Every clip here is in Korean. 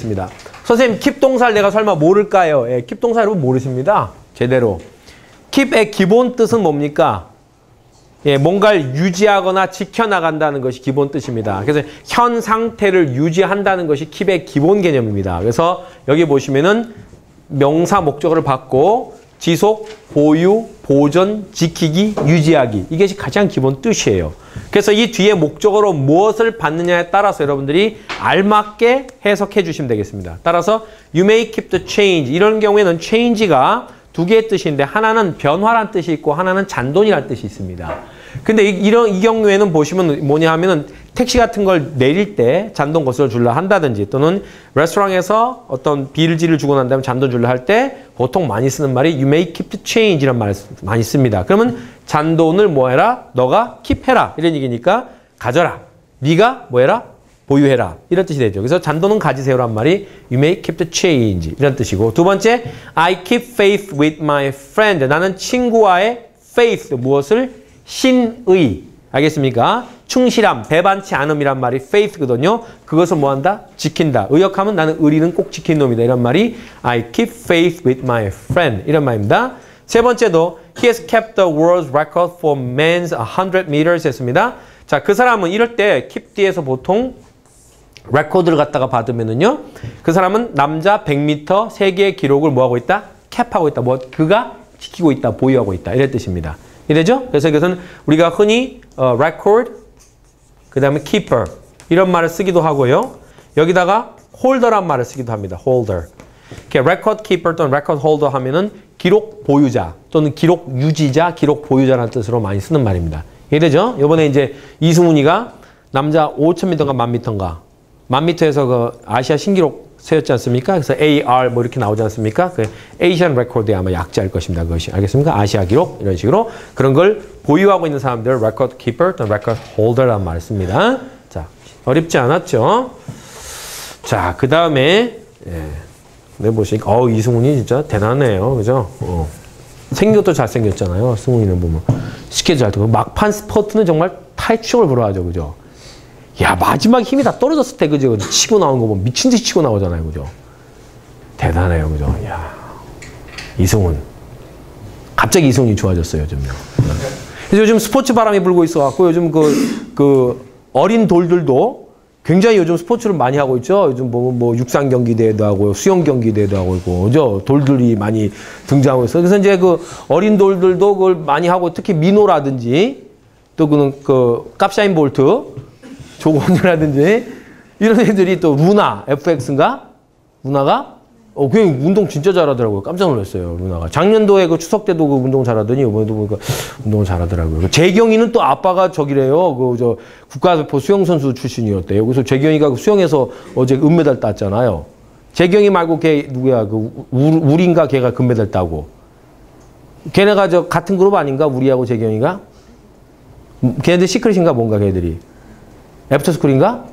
되겠습니다. 선생님, keep 동사를 내가 설마 모를까요? 예, keep 동사 여러분 모르십니다. 제대로. keep의 기본 뜻은 뭡니까? 예, 뭔가를 유지하거나 지켜나간다는 것이 기본 뜻입니다. 그래서 현 상태를 유지한다는 것이 keep의 기본 개념입니다. 그래서 여기 보시면은 명사 목적어를 받고 지속, 보유, 보존, 지키기, 유지하기. 이것이 가장 기본 뜻이에요. 그래서 이 뒤에 목적어로 무엇을 받느냐에 따라서 여러분들이 알맞게 해석해 주시면 되겠습니다. 따라서 you may keep the change. 이런 경우에는 change가 두 개의 뜻인데 하나는 변화란 뜻이 있고 하나는 잔돈이란 뜻이 있습니다. 근데 이 경우에는 보시면 뭐냐 하면은 택시 같은 걸 내릴 때 잔돈 거슬러 줄라 한다든지 또는 레스토랑에서 어떤 빌지를 주고 난 다음에 잔돈 줄라 할 때 보통 많이 쓰는 말이 you may keep the change 이란 말을 많이 씁니다. 그러면 잔돈을 뭐 해라? 너가 keep 해라. 이런 얘기니까 가져라. 네가 뭐 해라? 보유해라. 이런 뜻이 되죠. 그래서 잔돈은 가지세요란 말이 you may keep the change 이런 뜻이고 두 번째 I keep faith with my friend. 나는 친구와의 faith 무엇을? 신의. 알겠습니까? 충실함, 배반치 않음이란 말이 faith거든요. 그것을 뭐한다? 지킨다. 의역하면 나는 의리는 꼭 지킨 놈이다. 이런 말이 I keep faith with my friend. 이런 말입니다. 세 번째도 He has kept the world's record for men's 100 meters 했습니다. 자, 그 사람은 이럴 때 keep 뒤에서 보통 레코드를 갖다가 받으면은요. 그 사람은 남자 100m 세계의 기록을 뭐하고 있다? 캡하고 있다. 뭐 그가 지키고 있다. 보유하고 있다. 이런 뜻입니다. 이래죠? 그래서 이것은 우리가 흔히 record, 그 다음에 keeper 이런 말을 쓰기도 하고요. 여기다가 holder란 말을 쓰기도 합니다. holder. 이렇게 record keeper 또는 record holder 하면은 기록 보유자 또는 기록 유지자, 기록 보유자라는 뜻으로 많이 쓰는 말입니다. 이래죠? 이번에 이제 이승훈이가 남자 5,000m인가 10,000m인가 10,000m에서 그 아시아 신기록 세웠지 않습니까? 그래서 AR 뭐 이렇게 나오지 않습니까? 그 에이시안 레코드에 아마 약자일 것입니다. 그것이. 알겠습니까? 아시아 기록 이런 식으로 그런 걸 보유하고 있는 사람들 record keeper 또는 record holder라는 말을 씁니다. 자, 어렵지 않았죠? 자, 그 다음에 네, 보시니까 이승훈이 진짜 대단해요. 그죠? 생긴 것도 잘생겼잖아요. 승훈이는 보면. 스케줄 잘 되고 막판 스퍼트는 정말 탈출을 불허하죠. 그죠? 야, 마지막 힘이 다 떨어졌을 때, 그죠? 치고 나온 거 보면 미친 듯이 치고 나오잖아요. 그죠? 대단해요. 그죠? 야, 이승훈. 갑자기 이승훈이 좋아졌어요, 요즘요. 그래서 요즘 스포츠 바람이 불고 있어갖고 요즘 그 어린 돌들도 굉장히 요즘 스포츠를 많이 하고 있죠. 요즘 뭐 육상 경기 대회도 하고 수영 경기 대회도 하고 있고, 그죠? 돌들이 많이 등장하고 있어요. 그래서 이제 그 어린 돌들도 그걸 많이 하고 특히 민호라든지 또 그 깝샤인 볼트 조건이라든지 이런 애들이 또 루나, FX인가? 루나가? 그냥 운동 진짜 잘하더라고요. 깜짝 놀랐어요, 루나가. 작년도에 그 추석 때도 그 운동 잘하더니 이번에도 보니까 운동을 잘하더라고요. 재경이는 또 아빠가 저기래요. 저 국가대표 수영선수 출신이었대요. 그래서 재경이가 그 수영에서 어제 은메달 땄잖아요. 재경이 말고 걔 누구야? 그 우리인가 걔가 금메달 따고. 걔네가 저 같은 그룹 아닌가? 우리하고 재경이가? 걔네들 시크릿인가 뭔가 걔들이. 애프터스쿨인가?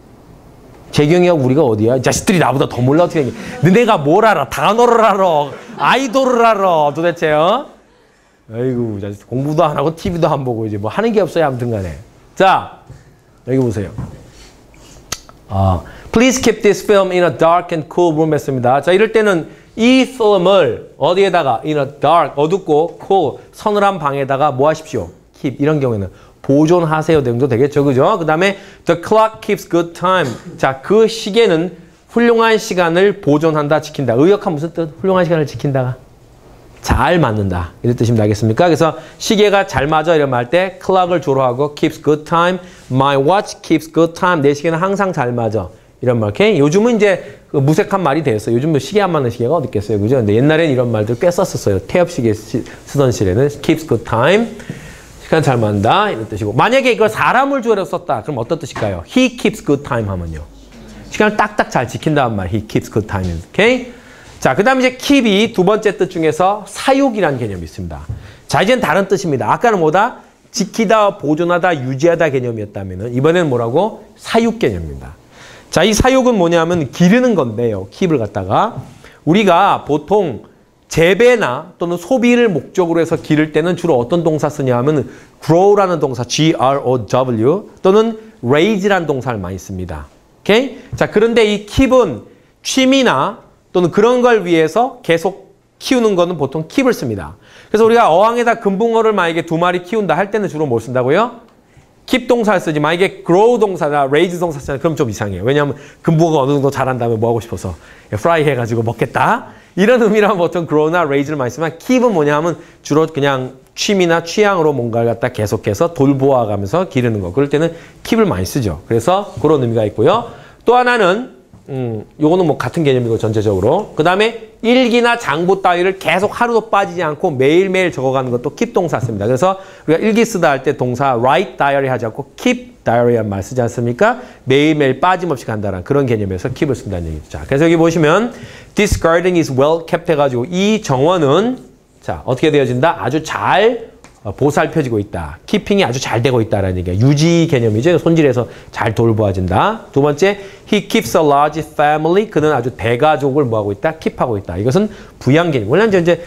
재경이하고 우리가 어디야? 이 자식들이 나보다 더 몰라 어떻게 생겨. 너네가 뭘 알아? 단어를 알아. 아이돌을 알아. 도대체 아이고 자식 공부도 안 하고 TV도 안 보고 이제 뭐 하는 게 없어요. 아무튼 간에. 자, 여기 보세요. Please keep this film in a dark and cool room 했습니다. 자, 이럴 때는 이 필름을 어디에다가 in a dark, 어둡고 cool, 서늘한 방에다가 뭐 하십시오? keep. 이런 경우에는 보존하세요 정도 되겠죠. 그죠? 그 다음에 the clock keeps good time. 자, 그 시계는 훌륭한 시간을 보존한다, 지킨다. 의역한 무슨 뜻? 훌륭한 시간을 지킨다가 잘 맞는다. 이런 뜻입니다. 알겠습니까? 그래서 시계가 잘 맞아 이런 말 할 때 clock을 주로 하고 keeps good time. My watch keeps good time. 내 시계는 항상 잘 맞아. 이런 말. 오케이? 요즘은 이제 그 무색한 말이 됐어요. 요즘 시계 안 맞는 시계가 어디 있겠어요. 그죠? 근데 옛날에는 이런 말들 꽤 썼었어요. 태엽 시계 쓰던 시에는 keeps good time. 시간 잘 맞는다 이런 뜻이고 만약에 이걸 사람을 주어서 썼다 그럼 어떤 뜻일까요? He keeps good time 하면요 시간을 딱딱 잘 지킨다는 말 He keeps good time. 오케이? 자, 그 다음에 이제 keep이 두 번째 뜻 중에서 사육이라는 개념이 있습니다. 자, 이제는 다른 뜻입니다. 아까는 뭐다? 지키다, 보존하다, 유지하다 개념이었다면 이번에는 뭐라고? 사육 개념입니다. 자, 이 사육은 뭐냐면 기르는 건데요. keep을 갖다가 우리가 보통 재배나 또는 소비를 목적으로 해서 기를 때는 주로 어떤 동사 쓰냐 하면 grow라는 동사, G-R-O-W 또는 raise라는 동사를 많이 씁니다. 오케이? 자, 그런데 이 keep은 취미나 또는 그런 걸 위해서 계속 키우는 거는 보통 keep을 씁니다. 그래서 우리가 어항에다 금붕어를 만약에 2마리 키운다 할 때는 주로 뭘 쓴다고요? keep 동사를 쓰지. 만약에 grow 동사나 raise 동사 쓰잖아요. 그럼 좀 이상해요. 왜냐하면 금붕어가 어느 정도 자란 다음에 뭐 하고 싶어서 프라이 해가지고 먹겠다. 이런 의미라면 보통 grow나 raise를 많이 쓰면 keep은 뭐냐 하면 주로 그냥 취미나 취향으로 뭔가를 갖다 계속해서 돌보아가면서 기르는 거. 그럴 때는 keep을 많이 쓰죠. 그래서 그런 의미가 있고요. 또 하나는 요거는 뭐 같은 개념이고 전체적으로. 그 다음에 일기나 장부 따위를 계속 하루도 빠지지 않고 매일매일 적어가는 것도 keep 동사 씁니다. 그래서 우리가 일기 쓰다 할 때 동사 write diary 하지 않고 keep diary란 말 쓰지 않습니까? 매일매일 빠짐없이 간다는 그런 개념에서 keep을 쓴다는 얘기죠. 자, 그래서 여기 보시면 this garden is well kept 해가지고 이 정원은 자 어떻게 되어진다? 아주 잘 보살펴지고 있다. 키핑이 아주 잘 되고 있다라는 얘기야. 유지 개념이죠. 손질해서 잘 돌보아진다. 두 번째, he keeps a large family. 그는 아주 대가족을 뭐하고 있다? 킵하고 있다. 이것은 부양 개념. 원래는 이제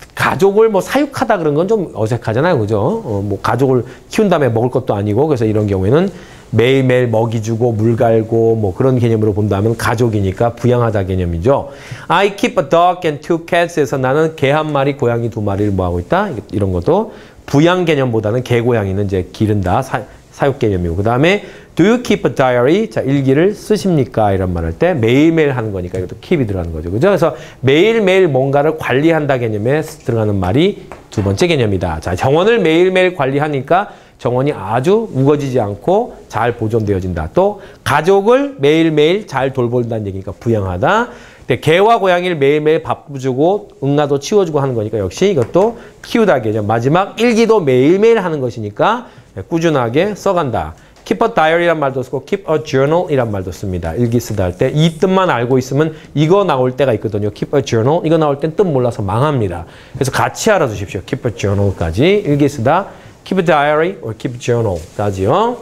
가족을 뭐 사육하다 그런 건 좀 어색하잖아요. 그죠? 뭐 가족을 키운 다음에 먹을 것도 아니고 그래서 이런 경우에는 매일매일 먹이 주고 물 갈고 뭐 그런 개념으로 본다면 가족이니까 부양하다 개념이죠. I keep a dog and 2 cats에서 나는 개 1마리, 고양이 2마리를 뭐하고 있다? 이런 것도 부양 개념보다는 개, 고양이는 이제 기른다, 사육 개념이고. 그 다음에 do you keep a diary? 자, 일기를 쓰십니까? 이런 말 할 때 매일매일 하는 거니까 이것도 keep이 들어가는 거죠. 그죠? 그래서 매일매일 뭔가를 관리한다 개념에 들어가는 말이 두 번째 개념이다. 자, 정원을 매일매일 관리하니까 정원이 아주 우거지지 않고 잘 보존되어진다. 또 가족을 매일매일 잘 돌본다는 얘기니까 부양하다. 개와 고양이를 매일매일 밥 주고 응아도 치워주고 하는 거니까 역시 이것도 키우다 개념. 마지막 일기도 매일매일 하는 것이니까 꾸준하게 써간다. keep a diary란 말도 쓰고 keep a journal 이란 말도 씁니다. 일기 쓰다 할 때 이 뜻만 알고 있으면 이거 나올 때가 있거든요. keep a journal. 이거 나올 땐 뜻 몰라서 망합니다. 그래서 같이 알아두십시오. keep a journal까지. 일기 쓰다 keep a diary or keep a journal까지요.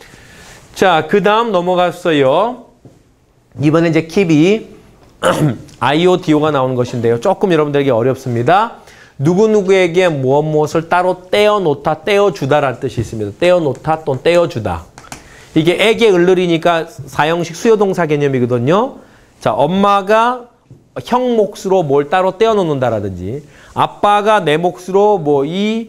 자, 그 다음 넘어갔어요. 이번에 이제 keep이 IODO가 나오는 것인데요. 조금 여러분들에게 어렵습니다. 누구누구에게 무엇을 따로 떼어놓다, 떼어주다라는 뜻이 있습니다. 떼어놓다 또는 떼어주다. 이게 에게 을르리니까 사형식 수요동사 개념이거든요. 자, 엄마가 형 몫으로 뭘 따로 떼어놓는다라든지 아빠가 내 몫으로 뭐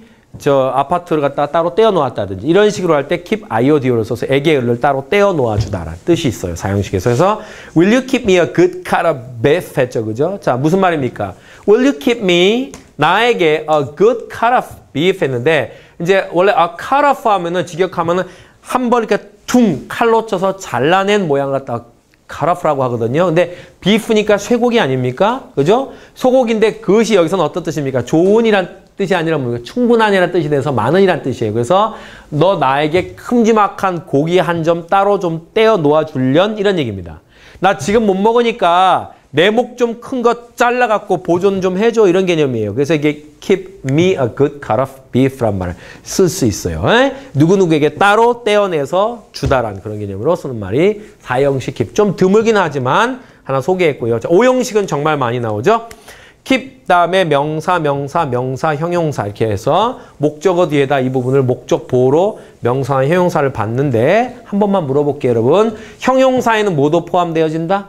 아파트를 갖다 따로 떼어놓았다든지 이런 식으로 할 때 keep IODO를 써서 에게 을을 따로 떼어놓아주다라는 뜻이 있어요. 사형식에서. 그래서 will you keep me a good cut of beef 했죠. 그죠? 자, 무슨 말입니까? will you keep me 나에게 a good cut of beef 했는데 이제 원래 a cut of 하면은 직역하면은 한 번 이렇게 퉁 칼로 쳐서 잘라낸 모양을 갖다가 cut off라고 하거든요. 근데 beef니까 쇠고기 아닙니까? 그죠? 소고기인데 그것이 여기서는 어떤 뜻입니까? 좋은이란 뜻이 아니라 뭡니까? 충분한이라는 뜻이 돼서 많은이라는 뜻이에요. 그래서 너 나에게 큼지막한 고기 한 점 따로 좀 떼어 놓아 줄련 이런 얘기입니다. 나 지금 못 먹으니까 내 목 좀 큰 거 잘라갖고 보존 좀 해줘 이런 개념이에요. 그래서 이게 keep me a good cut of beef란 말을 쓸 수 있어요. 누구누구에게 따로 떼어내서 주다라는 그런 개념으로 쓰는 말이 사형식 keep. 좀 드물긴 하지만 하나 소개했고요. 자, 5형식은 정말 많이 나오죠. keep 다음에 명사, 형용사 이렇게 해서 목적어 뒤에다 이 부분을 목적 보호로 명사나 형용사를 받는데 한 번만 물어볼게요, 여러분. 형용사에는 뭐도 포함되어진다?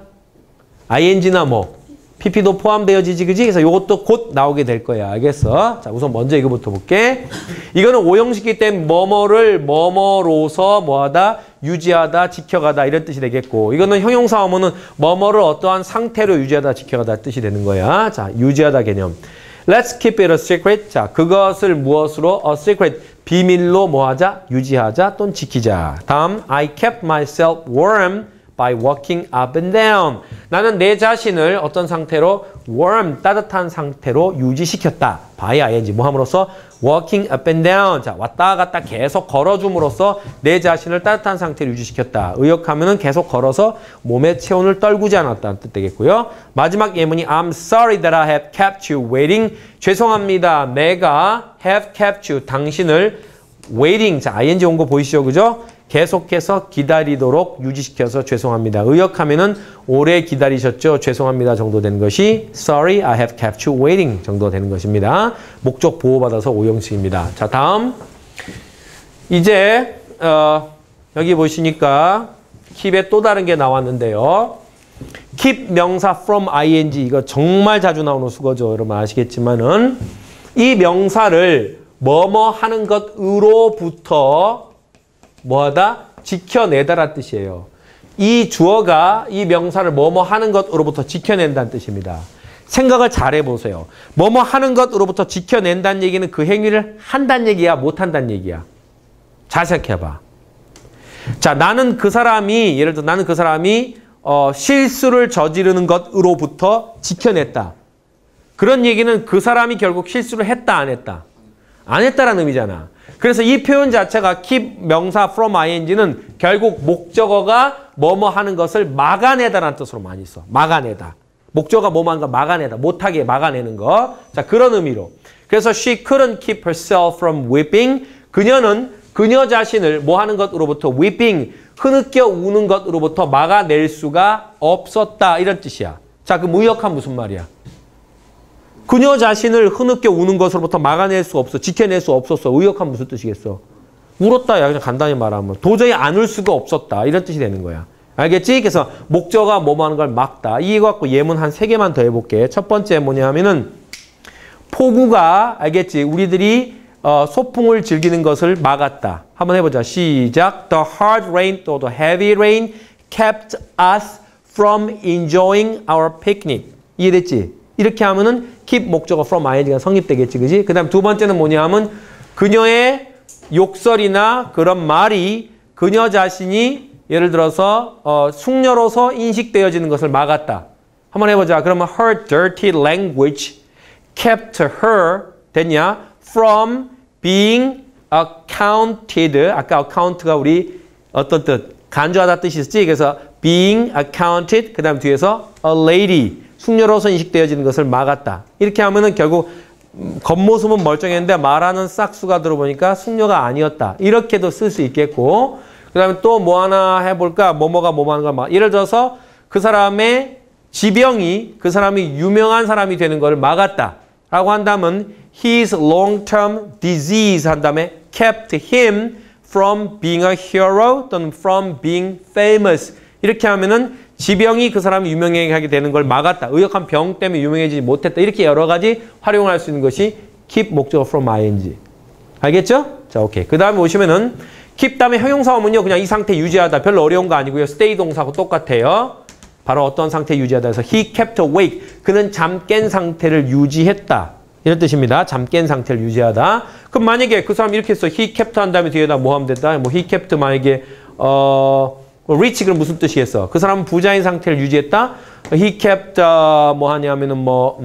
ing나 뭐 pp도 포함되어지지, 그지? 그래서 이것도 곧 나오게 될 거야. 알겠어? 자, 우선 먼저 이거부터 볼게. 이거는 5형식이기 때문에 뭐뭐를 뭐뭐로서 뭐하다, 유지하다, 지켜가다 이런 뜻이 되겠고, 이거는 형용사 어머는 뭐뭐를 어떠한 상태로 유지하다, 지켜가다 뜻이 되는 거야. 자, 유지하다 개념. Let's keep it a secret. 자, 그것을 무엇으로? A secret. 비밀로 뭐하자? 유지하자 또는 지키자. 다음, I kept myself warm by walking up and down. 나는 내 자신을 어떤 상태로? warm, 따뜻한 상태로 유지시켰다. by ing, 뭐 함으로써? walking up and down. 자, 왔다 갔다 계속 걸어줌으로써 내 자신을 따뜻한 상태로 유지시켰다. 의역하면은 계속 걸어서 몸의 체온을 떨구지 않았다는 뜻 되겠고요. 마지막 예문이 I'm sorry that I have kept you waiting. 죄송합니다. 내가 have kept you, 당신을 waiting. 자, ing 온 거 보이시죠? 그죠? 계속해서 기다리도록 유지시켜서 죄송합니다. 의역하면은 오래 기다리셨죠? 죄송합니다 정도 되는 것이 sorry, I have kept you waiting 정도 되는 것입니다. 목적 보호받아서 5형식입니다. 자, 다음 이제 여기 보시니까 keep에 또 다른 게 나왔는데요. keep 명사 from ing 이거 정말 자주 나오는 수거죠. 여러분 아시겠지만은 이 명사를 뭐뭐 하는 것으로부터 뭐하다? 지켜내다라는 뜻이에요. 이 주어가 이 명사를 뭐뭐 하는 것으로부터 지켜낸다는 뜻입니다. 생각을 잘 해보세요. 뭐뭐 하는 것으로부터 지켜낸다는 얘기는 그 행위를 한다는 얘기야, 못한다는 얘기야. 잘 생각해봐. 자, 나는 그 사람이, 예를 들어 나는 그 사람이 실수를 저지르는 것으로부터 지켜냈다. 그런 얘기는 그 사람이 결국 실수를 했다, 안 했다? 안 했다라는 의미잖아. 그래서 이 표현 자체가 keep 명사 from ing는 결국 목적어가 뭐뭐 하는 것을 막아내다라는 뜻으로 많이 써. 막아내다. 목적어가 뭐뭐 하는 거 막아내다. 못하게 막아내는 거. 자, 그런 의미로. 그래서 she couldn't keep herself from weeping. 그녀는 그녀 자신을 뭐 하는 것으로부터 weeping, 흐느껴 우는 것으로부터 막아낼 수가 없었다. 이런 뜻이야. 자, 그 무역한 무슨 말이야? 그녀 자신을 흐느껴 우는 것으로부터 막아낼 수 없어. 지켜낼 수 없었어. 의역한 무슨 뜻이겠어? 울었다. 야, 그냥 간단히 말하면. 도저히 안 울 수가 없었다. 이런 뜻이 되는 거야. 알겠지? 그래서 목적어가 뭐뭐 하는 걸 막다. 이거 갖고 예문 한 3개만 더 해볼게. 첫 번째 뭐냐 하면은 폭우가, 알겠지? 우리들이 소풍을 즐기는 것을 막았다. 한번 해보자. 시작. The hard rain 또 the heavy rain kept us from enjoying our picnic. 이해됐지? 이렇게 하면은 keep 목적어 from ing가 성립되겠지, 그지? 그 다음 두 번째는 뭐냐 하면 그녀의 욕설이나 그런 말이 그녀 자신이 예를 들어서 숙녀로서 인식되어지는 것을 막았다. 한번 해보자. 그러면 her dirty language kept her 됐냐? From being accounted. 아까 account가 우리 어떤 뜻? 간주하다 뜻이 있었지? 그래서 being accounted. 그 다음 뒤에서 a lady. 숙녀로서 인식되어지는 것을 막았다. 이렇게 하면은 결국 겉모습은 멀쩡했는데 말하는 싹수가 들어보니까 숙녀가 아니었다. 이렇게도 쓸 수 있겠고 그 다음에 또 뭐 하나 해볼까? 뭐뭐가 뭐뭐 하는 걸 막. 예를 들어서 그 사람의 지병이 그 사람이 유명한 사람이 되는 걸 막았다. 라고 한다면 his long-term disease 한 다음에 kept him from being a hero 또는 from being famous. 이렇게 하면은 지병이 그 사람이 유명하게 되는 걸 막았다. 의역한 병 때문에 유명해지지 못했다. 이렇게 여러 가지 활용할 수 있는 것이 keep 목적어 from ing. 알겠죠? 자, 오케이. 그 다음에 오시면은 keep 다음에 형용사어문요. 그냥 이 상태 유지하다. 별로 어려운 거 아니고요. stay 동사하고 똑같아요. 바로 어떤 상태 유지하다 해서 he kept awake. 그는 잠 깬 상태를 유지했다. 이런 뜻입니다. 잠 깬 상태를 유지하다. 그럼 만약에 그 사람이 이렇게 했어. he kept 한 다음에 뒤에다 뭐 하면 된다? 뭐 he kept 만약에 rich 그럼 무슨 뜻이겠어? 그 사람은 부자인 상태를 유지했다. He kept 뭐 하냐면은 뭐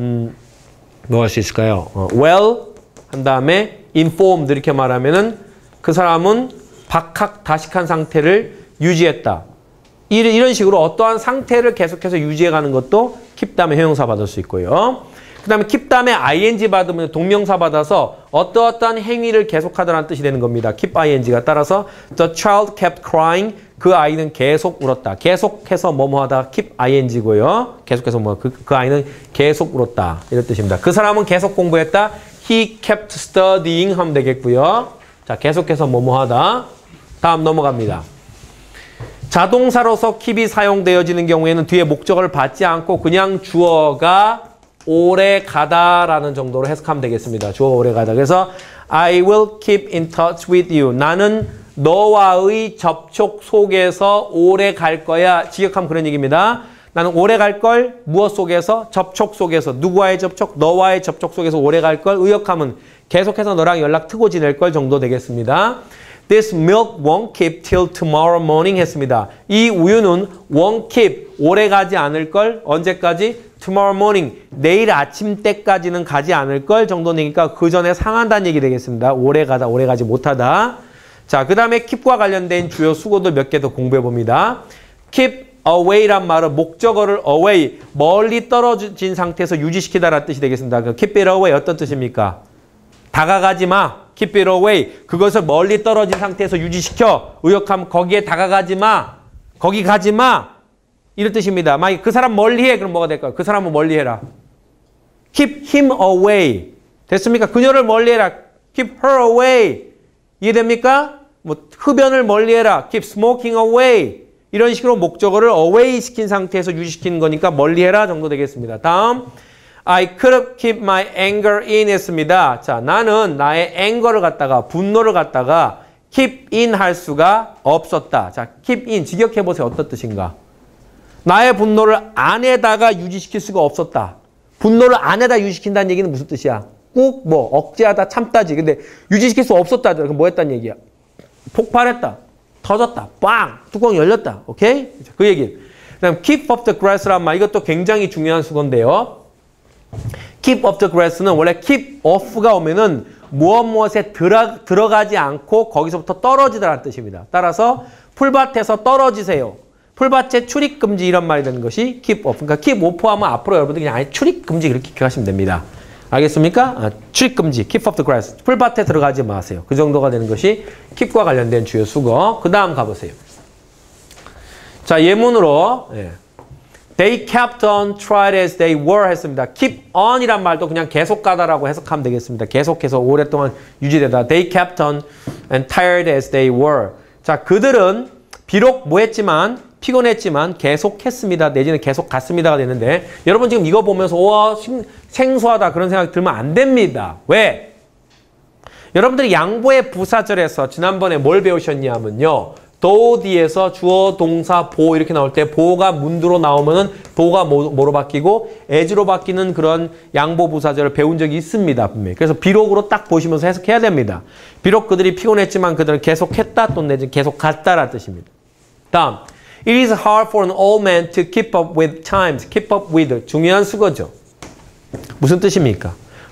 할 수 있을까요? well 한 다음에 informed 이렇게 말하면은 그 사람은 박학다식한 상태를 유지했다. 이런 식으로 어떠한 상태를 계속해서 유지해가는 것도 keep 다음에 형용사 받을 수 있고요. 그 다음에 keep 다음에 ing 받으면 동명사 받아서 어떠한 행위를 계속하더라는 뜻이 되는 겁니다. keep ing가 따라서 the child kept crying. 그 아이는 계속 울었다. 계속해서 뭐뭐 하다 keep ing고요. 계속해서 그 아이는 계속 울었다. 이런 뜻입니다. 그 사람은 계속 공부했다. He kept studying 하면 되겠고요. 자, 계속해서 뭐뭐 하다. 다음 넘어갑니다. 자동사로서 keep이 사용되어지는 경우에는 뒤에 목적어를 받지 않고 그냥 주어가 오래 가다라는 정도로 해석하면 되겠습니다. 주어 오래 가다. 그래서 I will keep in touch with you. 나는 너와의 접촉 속에서 오래 갈 거야. 직역하면 그런 얘기입니다. 나는 오래 갈 걸 무엇 속에서? 접촉 속에서. 누구와의 접촉? 너와의 접촉 속에서 오래 갈 걸. 의역하면 계속해서 너랑 연락 트고 지낼 걸 정도 되겠습니다. This milk won't keep till tomorrow morning 했습니다. 이 우유는 won't keep, 오래 가지 않을 걸. 언제까지? tomorrow morning, 내일 아침 때까지는 가지 않을 걸 정도 되니까 그 전에 상한다는 얘기 되겠습니다. 오래 가다, 오래 가지 못하다. 자, 그 다음에 keep과 관련된 주요 수고도 몇 개 더 공부해 봅니다. keep away란 말은 목적어를 away, 멀리 떨어진 상태에서 유지시키다라는 뜻이 되겠습니다. 그 keep it away 어떤 뜻입니까? 다가가지 마. keep it away. 그것을 멀리 떨어진 상태에서 유지시켜. 의역하면 거기에 다가가지 마. 거기 가지 마. 이런 뜻입니다. 만약 그 사람 멀리해. 그럼 뭐가 될까요? 그 사람은 멀리해라. keep him away. 됐습니까? 그녀를 멀리해라. keep her away. 이해됩니까? 뭐 흡연을 멀리해라. keep smoking away. 이런 식으로 목적어를 away 시킨 상태에서 유지시키는 거니까 멀리해라 정도 되겠습니다. 다음 I couldn't keep my anger in 했습니다. 자, 나는 나의 anger를 갖다가 분노를 갖다가 keep in 할 수가 없었다. 자, keep in 직역해 보세요. 어떤 뜻인가? 나의 분노를 안에다가 유지시킬 수가 없었다. 분노를 안에다 유지시킨다는 얘기는 무슨 뜻이야? 꾹 뭐 억제하다 참다지. 근데 유지시킬 수 없었다. 그럼 뭐 했다는 얘기야? 폭발했다. 터졌다. 빵! 뚜껑 열렸다. 오케이? 그 얘기. 그다음 keep up the grass란 말. 이것도 굉장히 중요한 수건데요. keep up the grass는 원래 keep off가 오면은 무엇에 들어가지 않고 거기서부터 떨어지다라는 뜻입니다. 따라서 풀밭에서 떨어지세요. 풀밭에 출입 금지 이런 말이 되는 것이 keep off. 그러니까 keep off 하면 앞으로 여러분들 그냥 아예 출입 금지 이렇게 기억하시면 됩니다. 알겠습니까? 출입 금지, keep off the grass. 풀밭에 들어가지 마세요. 그 정도가 되는 것이 keep과 관련된 주요 수거. 그 다음 가보세요. 자, 예문으로 They kept on tried as they were 했습니다. keep on이란 말도 그냥 계속 가다라고 해석하면 되겠습니다. 계속해서 오랫동안 유지되다. They kept on and tired as they were. 자, 그들은 비록 뭐 했지만 피곤했지만 계속했습니다. 내지는 계속 갔습니다가 되는데 여러분 지금 이거 보면서 와 생소하다 그런 생각이 들면 안 됩니다. 왜? 여러분들이 양보의 부사절에서 지난번에 뭘 배우셨냐면요. 도 뒤에서 주어, 동사, 보 이렇게 나올 때 보가 문두로 나오면은 보가 뭐로 바뀌고 as로 바뀌는 그런 양보 부사절을 배운 적이 있습니다. 분명히. 그래서 비록으로 딱 보시면서 해석해야 됩니다. 비록 그들이 피곤했지만 그들은 계속했다 또는 내지는 계속 갔다라는 뜻입니다. 다음, it is hard for an old man to keep up with times. keep up with 중요한 수거죠. 무슨 뜻입니까?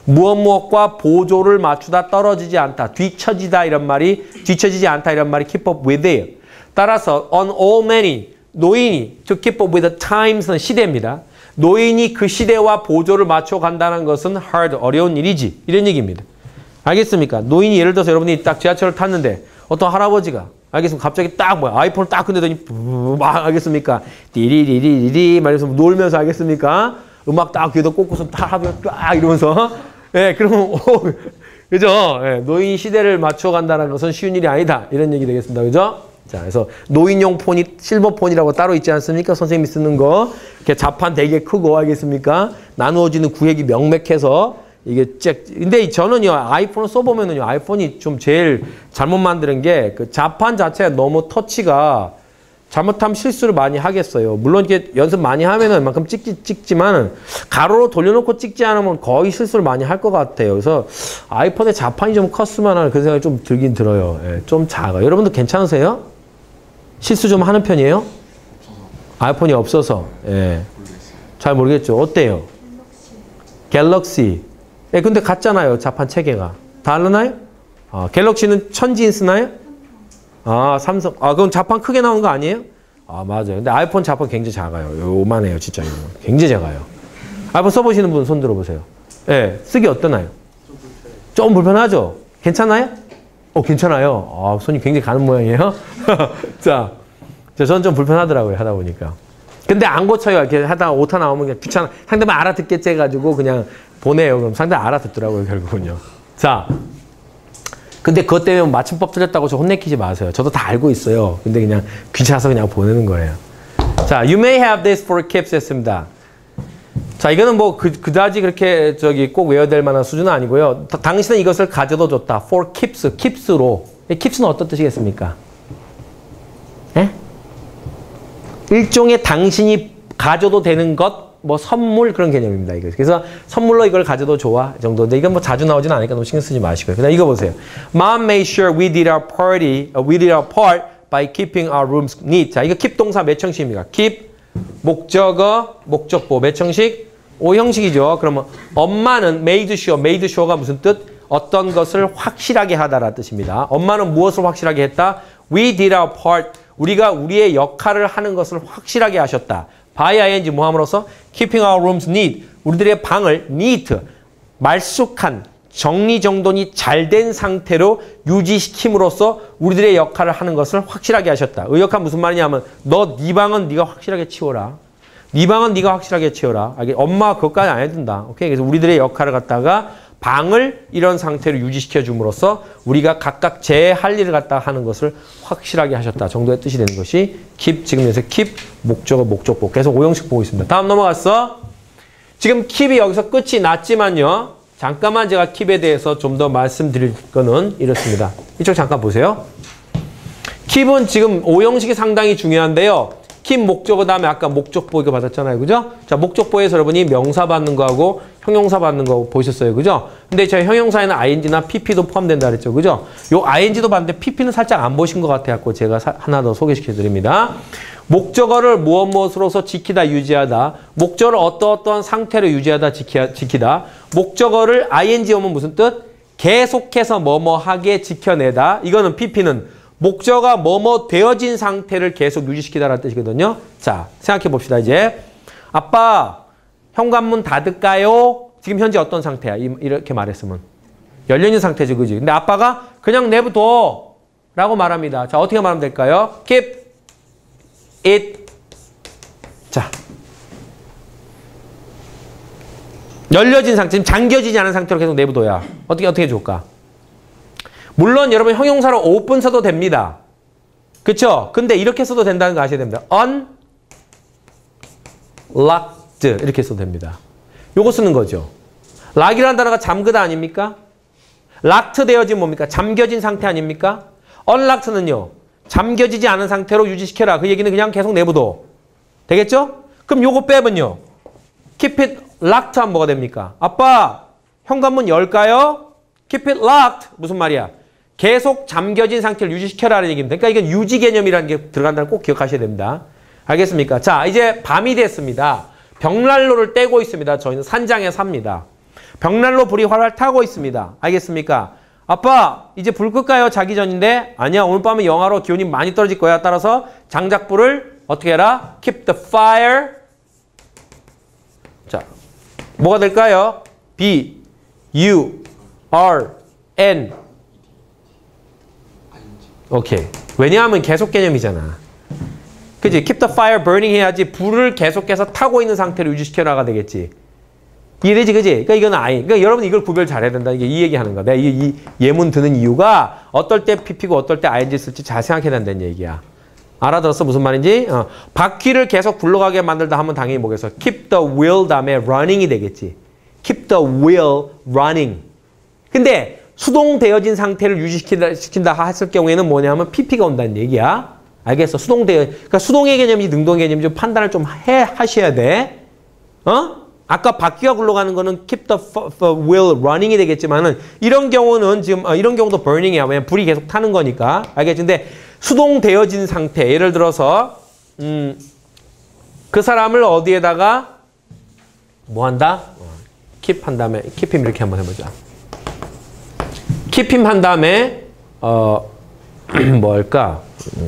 무엇과 보조를 맞추다 떨어지지 않다. 뒤처지다 이런 말이 뒤처지지 않다 이런 말이 keep up with예요. 따라서 an old man이 노인이 to keep up with the times는 시대입니다. 노인이 그 시대와 보조를 맞춰 간다는 것은 hard 어려운 일이지. 이런 얘기입니다. 알겠습니까? 노인이 예를 들어서 여러분이 딱 지하철을 탔는데 어떤 할아버지가 알겠습니까? 갑자기 딱 뭐야 아이폰을 딱 건네더니 막 알겠습니까? 띠리리리리 말해서 놀면서 알겠습니까? 음악 딱 귀에다 꽂고서 딱 하면 딱 이러면서 예, 그러면 그죠? 예, 노인 시대를 맞춰 간다는 것은 쉬운 일이 아니다. 이런 얘기 되겠습니다. 그죠? 자, 그래서 노인용 폰이 실버폰이라고 따로 있지 않습니까? 선생님이 쓰는 거. 이렇게 자판 되게 크고 알겠습니까? 나누어지는 구획이 명맥해서 이게 근데 저는요 아이폰을 써보면은요 아이폰이 좀 제일 잘못 만드는 게 그 자판 자체가 너무 터치가 잘못하면 실수를 많이 하겠어요. 물론 이게 연습 많이 하면은 이만큼 찍지만 가로로 돌려놓고 찍지 않으면 거의 실수를 많이 할 것 같아요. 그래서 아이폰의 자판이 좀 컸으면 하는 그런 생각이 좀 들긴 들어요. 예, 좀 작아요. 여러분도 괜찮으세요? 실수 좀 하는 편이에요? 아이폰이 없어서. 예. 잘 모르겠죠. 어때요? 갤럭시. 예, 근데 같잖아요. 자판 체계가. 다르나요? 갤럭시는 천지인 쓰나요? 삼성. 그럼 자판 크게 나오는 거 아니에요? 맞아요. 근데 아이폰 자판 굉장히 작아요. 요만해요, 진짜. 이거. 굉장히 작아요. 아이폰 써보시는 분 손 들어보세요. 예, 쓰기 어떠나요? 좀 불편하죠? 괜찮아요? 괜찮아요. 손이 굉장히 가는 모양이에요. 자, 저는 좀 불편하더라고요, 하다 보니까. 근데 안 고쳐요. 이렇게 하다가 오타 나오면 그냥 귀찮아. 상대방 알아듣겠지 해가지고 그냥 보내요. 그럼 상대방 알아듣더라고요, 결국은요. 자. 근데 그것 때문에 맞춤법 틀렸다고 저 혼내키지 마세요. 저도 다 알고 있어요. 근데 그냥 귀찮아서 그냥 보내는 거예요. 자, you may have this for keeps 했습니다. 자, 이거는 뭐 그다지 그렇게 꼭 외워야 될 만한 수준은 아니고요. 당신은 이것을 가져도 좋다. for keeps, keeps로. keeps는 어떤 뜻이겠습니까? 예? 일종의 당신이 가져도 되는 것, 뭐 선물 그런 개념입니다. 이거. 그래서 선물로 이걸 가져도 좋아 정도인데 이건 뭐 자주 나오진 않으니까 너무 신경 쓰지 마시고요. 그다음 이거 보세요. Mom made sure we did our part by keeping our rooms neat. 자, 이거 keep 동사 몇 형식입니까? keep 목적어, 목적보 몇 형식? 5형식이죠. 그러면 엄마는 made sure가 무슨 뜻? 어떤 것을 확실하게 하다라는 뜻입니다. 엄마는 무엇을 확실하게 했다? We did our part. 우리가 우리의 역할을 하는 것을 확실하게 하셨다. by ing 뭐 함으로써 keeping our rooms neat. 우리들의 방을 neat, 말쑥한, 정리정돈이 잘된 상태로 유지시킴으로써 우리들의 역할을 하는 것을 확실하게 하셨다. 의역한 무슨 말이냐면 네 방은 네가 확실하게 치워라. 네 방은 네가 확실하게 치워라. 엄마가 그것까지 안 해준다. 오케이? 그래서 우리들의 역할을 갖다가 방을 이런 상태로 유지시켜 줌으로써 우리가 각각 제 할 일을 갖다 하는 것을 확실하게 하셨다 정도의 뜻이 되는 것이 keep, 지금 여기서 keep, 목적어, 목적보. 계속 5형식 보고 있습니다. 다음 넘어갔어. 지금 keep이 여기서 끝이 났지만요. 잠깐만 제가 keep에 대해서 좀 더 말씀드릴 거는 이렇습니다. 이쪽 잠깐 보세요. keep은 지금 5형식이 상당히 중요한데요. keep 목적어 다음에 아까 목적보 이거 받았잖아요. 그죠? 자, 목적보에서 여러분이 명사 받는 거하고 형용사 받는 거 보셨어요. 그죠? 근데 저 형용사에는 ing나 pp도 포함된다 그랬죠. 그죠? 요 ing도 봤는데 pp는 살짝 안 보신 것 같아요. 제가 하나 더 소개시켜 드립니다. 목적어를 무엇으로서 지키다, 유지하다. 목적어를 어떠한 상태로 유지하다, 지키다. 목적어를 ing 오면 무슨 뜻? 계속해서 뭐뭐하게 지켜내다. 이거는 pp는 목적어가 뭐뭐 되어진 상태를 계속 유지시키다라는 뜻이거든요. 자, 생각해 봅시다. 이제 아빠, 현관문 닫을까요? 지금 현재 어떤 상태야? 이렇게 말했으면 열려있는 상태죠. 그지? 근데 아빠가 그냥 내버둬 라고 말합니다. 자, 어떻게 말하면 될까요? Keep it. 자, 열려진 상태, 지금 잠겨지지 않은 상태로 계속 내버둬야 어떻게 좋을까? 물론 여러분 형용사로 open 써도 됩니다. 그쵸? 근데 이렇게 써도 된다는 거 아셔야 됩니다. unlocked 이렇게 써도 됩니다. 요거 쓰는 거죠. lock이라는 단어가 잠그다 아닙니까? locked 되어진 뭡니까? 잠겨진 상태 아닙니까? unlocked는요. 잠겨지지 않은 상태로 유지시켜라. 그 얘기는 그냥 계속 내버둬. 되겠죠? 그럼 요거 빼면요. keep it locked 하면 뭐가 됩니까? 아빠, 현관문 열까요? keep it locked. 무슨 말이야? 계속 잠겨진 상태를 유지시켜라는 얘기입니다. 그러니까 이건 유지 개념이라는 게 들어간다는 꼭 기억하셔야 됩니다. 알겠습니까? 자, 이제 밤이 됐습니다. 벽난로를 떼고 있습니다. 저희는 산장에 삽니다. 벽난로 불이 활활 타고 있습니다. 알겠습니까? 아빠, 이제 불 끌까요? 자기 전인데? 아니야, 오늘 밤에 영하로 기온이 많이 떨어질 거야. 따라서 장작불을 어떻게 해라? Keep the fire. 자, 뭐가 될까요? B, U, R, N. 오케이. 왜냐하면 계속 개념이잖아. 그치? Keep the fire burning 해야지 불을 계속해서 타고 있는 상태로 유지시켜나가 되겠지. 이해되지, 그지? 그러니까 이건 아이. 그러니까 여러분 이걸 구별 잘해야 된다. 이게 이 얘기하는 거야. 내가 이 예문 드는 이유가 어떨 때 pp고 어떨 때 ing 쓸지 잘 생각해야 된다는 얘기야. 알아들었어? 무슨 말인지? 바퀴를 계속 굴러가게 만들다 하면 당연히 뭐겠어? Keep the wheel 다음에 running이 되겠지. Keep the wheel running. 근데 수동되어진 상태를 유지시킨다 했을 경우에는 뭐냐면 pp가 온다는 얘기야. 알겠어? 그러니까 수동의 개념인지 능동의 개념인지 좀 판단을 좀 하셔야 돼. 아까 바퀴가 굴러가는 거는 keep the wheel running이 되겠지만은 이런 경우는 지금 이런 경우도 burning이야. 왜냐면 불이 계속 타는 거니까. 알겠지? 근데 수동되어진 상태. 예를 들어서 그 사람을 어디에다가 뭐 한다? keep 한 다음에 keep him 이렇게 한번 해보자. keep him 한 다음에 뭘까?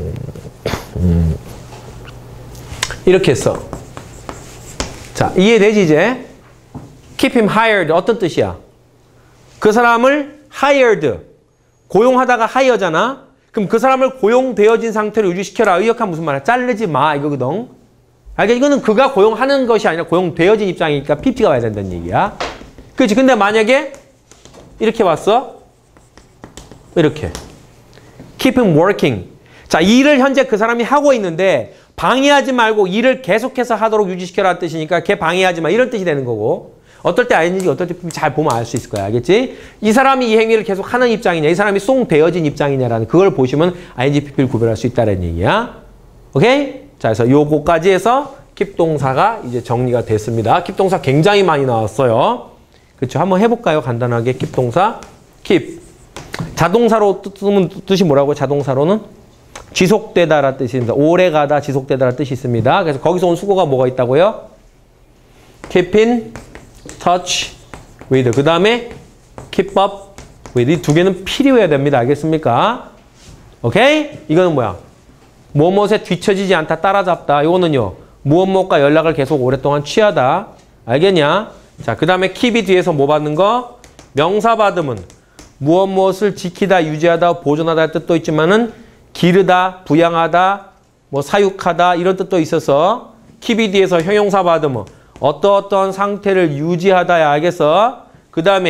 이렇게 했어. 자, 이해되지 이제? keep him hired 어떤 뜻이야? 그 사람을 hired 고용하다가 hire잖아. 그럼 그 사람을 고용되어진 상태로 유지시켜라. 의역한 무슨 말이야? 자르지 마 이거거든. 그러니까 이거는 그가 고용하는 것이 아니라 고용되어진 입장이니까 pp가 와야 된다는 얘기야. 그렇지? 근데 만약에 이렇게 왔어? 이렇게 keep him working. 자, 일을 현재 그 사람이 하고 있는데 방해하지 말고 일을 계속해서 하도록 유지시켜라는 뜻이니까 걔 방해하지 마 이런 뜻이 되는 거고 어떨 때 ing 어떨 때 잘 보면 알 수 있을 거야. 알겠지? 이 사람이 이 행위를 계속 하는 입장이냐 이 사람이 수동되어진 입장이냐라는 그걸 보시면 ing, pp를 구별할 수 있다는 얘기야. 오케이? 자, 그래서 요거까지 해서 keep 동사가 이제 정리가 됐습니다. keep 동사 굉장히 많이 나왔어요. 그렇죠? 한번 해볼까요? 간단하게 keep 동사. keep. 자동사로 쓰면 뜻이 뭐라고요? 자동사로는? 지속되다라는 뜻이 있습니다. 오래가다, 지속되다라는 뜻이 있습니다. 그래서 거기서 온 수고가 뭐가 있다고요? keep in touch with. 그 다음에 keep up with. 이 두 개는 필요해야 됩니다. 알겠습니까? 오케이? 이거는 뭐야? 무엇에 뒤처지지 않다, 따라잡다. 이거는요. 무엇과 연락을 계속 오랫동안 취하다. 알겠냐? 자, 그 다음에 keep이 뒤에서 뭐 받는 거? 명사 받으면 무엇을 지키다, 유지하다, 보존하다 뜻도 있지만은 기르다, 부양하다, 뭐 사육하다 이런 뜻도 있어서 keep이 뒤에서 형용사 받으면 어떠어떤 상태를 유지하다야. 알겠어? 그 다음에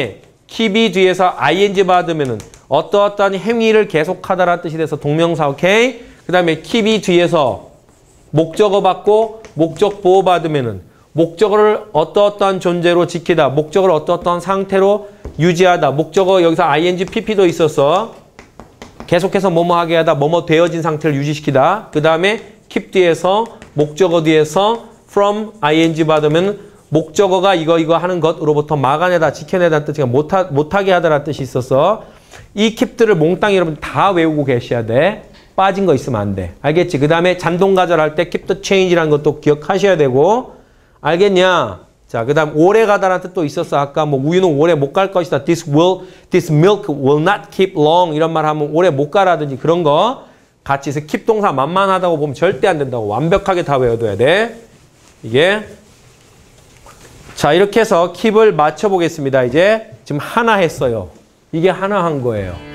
keep이 뒤에서 ing 받으면은 어떠어떠한 행위를 계속하다라는 뜻이 돼서 동명사, 오케이? 그 다음에 keep이 뒤에서 목적어 받고 목적 보호 받으면은 목적어를 어떠어떠한 존재로 지키다, 목적어를 어떠어떠한 상태로 유지하다, 목적어 여기서 ing, pp도 있었어. 계속해서 뭐뭐 하게 하다, 뭐뭐 되어진 상태를 유지시키다. 그 다음에 keep 뒤에서 목적어 뒤에서 from ing 받으면 목적어가 이거 하는 것으로부터 막아내다, 지켜내다는 뜻이니까 못하게 하다라는 뜻이 있어서 이 keep들을 몽땅 여러분 다 외우고 계셔야 돼. 빠진 거 있으면 안 돼. 알겠지? 그 다음에 잔동가절 할 때 keep the change라는 것도 기억하셔야 되고 알겠냐? 자, 그 다음 오래 가다라는 뜻도 있었어. 아까 뭐 우유는 오래 못 갈 것이다. This milk will not keep long 이런 말 하면 오래 못 가라든지 그런 거 같이 해서 keep 동사 만만하다고 보면 절대 안 된다고. 완벽하게 다 외워둬야 돼. 이게 자, 이렇게 해서 keep을 맞춰보겠습니다. 이제 지금 하나 했어요. 이게 하나 한 거예요.